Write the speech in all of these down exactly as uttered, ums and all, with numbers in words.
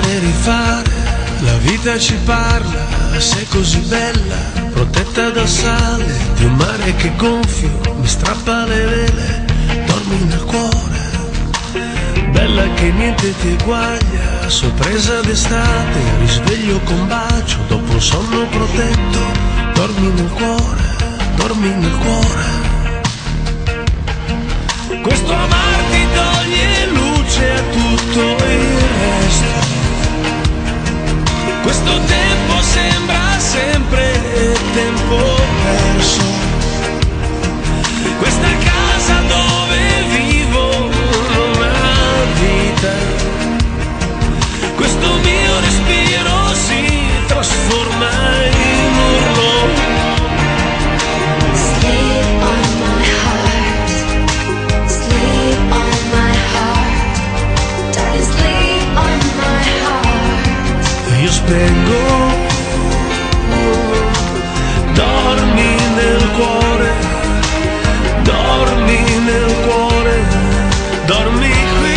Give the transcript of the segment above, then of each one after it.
e rifare, la vita ci parla, sei così bella, protetta dal sale di un mare che gonfio, mi strappa le vele, dormi nel cuore, bella che niente ti eguaglia, sorpresa d'estate, risveglio con bacio, dopo un sonno protetto, dormi nel cuore, dormi nel cuore. Questo amarti toglie luce a tutto il resto, questo tempo sembra sempre tempo perso, questa casa dove vivo non ha vita, questo mio respiro si trasforma in urlo. Sleep on my heart, sleep on my heart, darling, sleep on my heart. Io spengo, dormi nel cuore, dormi nel cuore, dormi qui.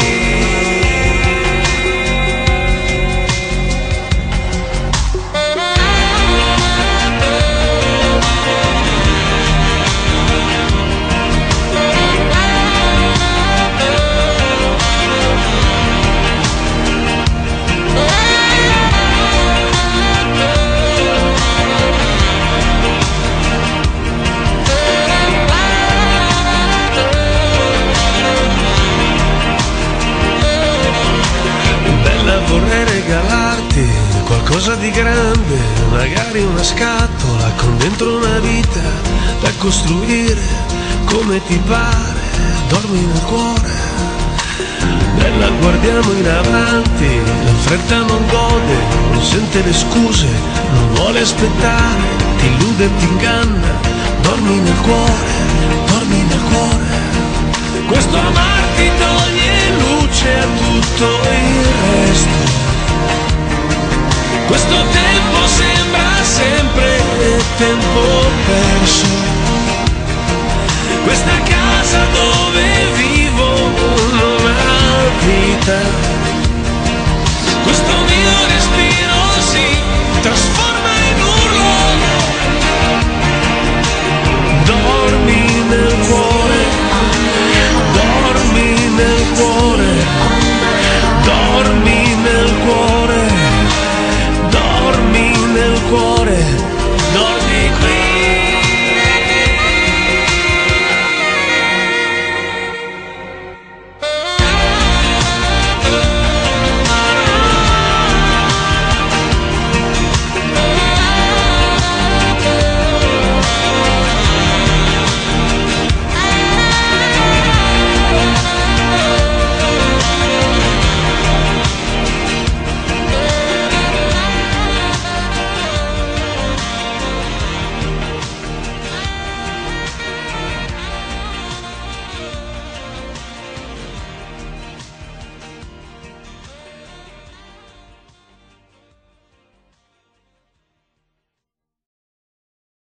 Vorrei regalarti qualcosa di grande, magari una scatola con dentro una vita da costruire come ti pare, dormi nel cuore, bella guardiamo in avanti, la fretta non gode, non sente le scuse, non vuole aspettare, ti illude e ti inganna, dormi nel cuore, dormi nel cuore, questo amarti toglie luce a tutto il resto, questo tempo sembra sempre tempo perso, questa casa dove vivo non ha vita,